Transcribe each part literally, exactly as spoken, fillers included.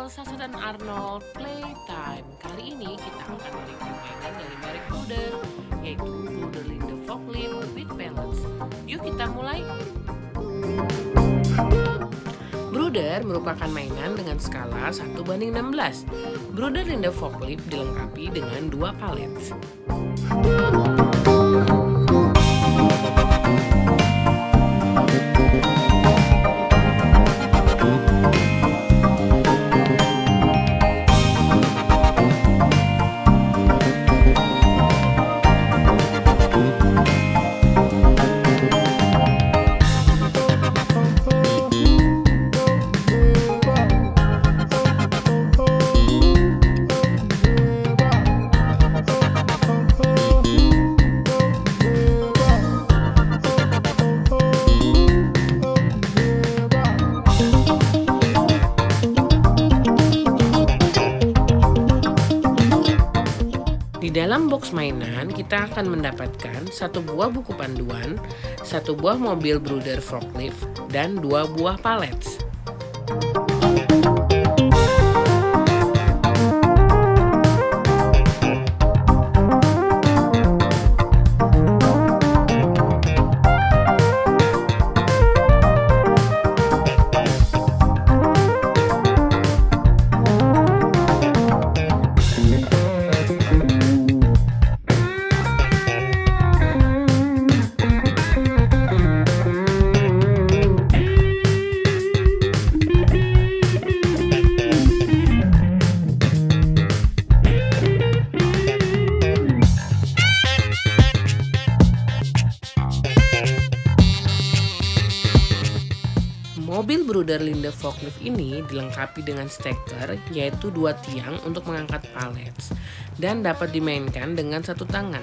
Elsa dan Arnold Playtime. Kali ini kita akan mereview mainan dari merek Brother, yaitu Brother Linde Forklift with Pellets. Yuk kita mulai. Brother merupakan mainan dengan skala satu banding enam belas. Brother Linde Forklift dilengkapi dengan dua palet. Di dalam box mainan, kita akan mendapatkan satu buah buku panduan, satu buah mobil Brother Forklift, dan dua buah pallets. Mobil Brother Linde Forklift ini dilengkapi dengan steker, yaitu dua tiang untuk mengangkat pallets, dan dapat dimainkan dengan satu tangan.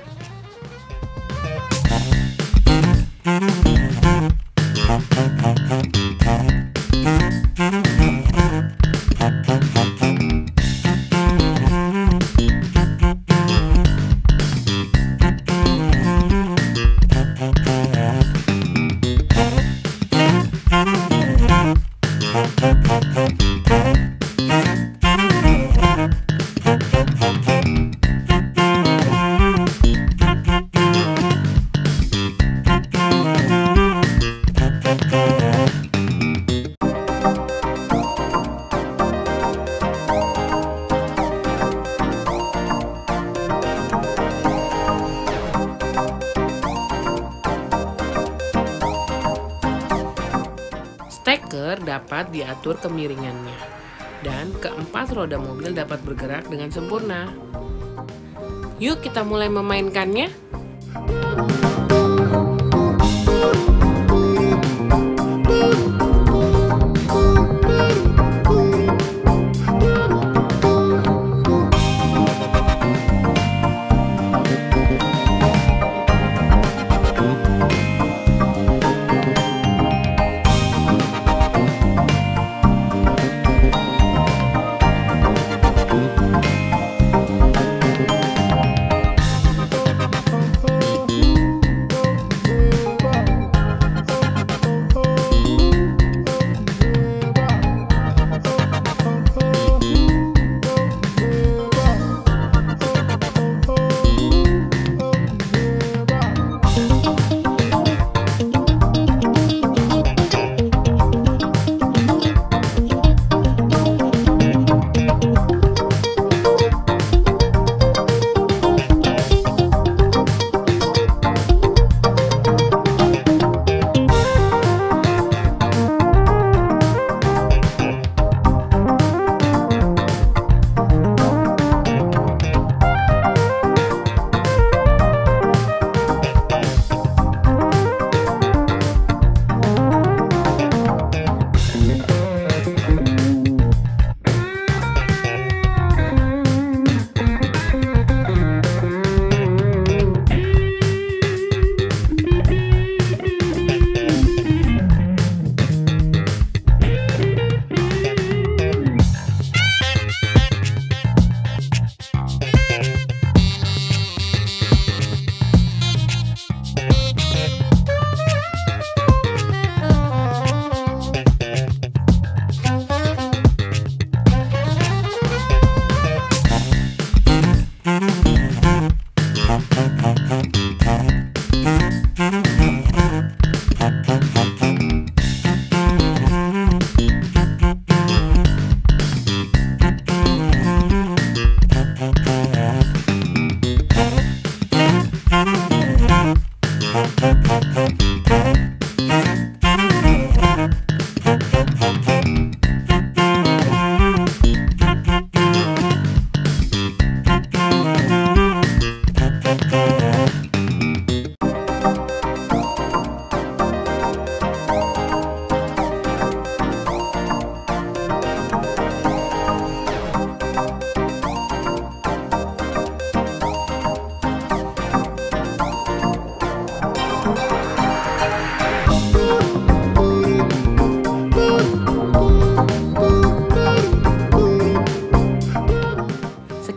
Steker dapat diatur kemiringannya, dan keempat roda mobil dapat bergerak dengan sempurna. Yuk kita mulai memainkannya.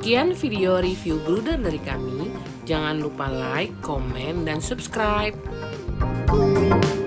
Sekian video review brooder dari kami. Jangan lupa like, komen, dan subscribe.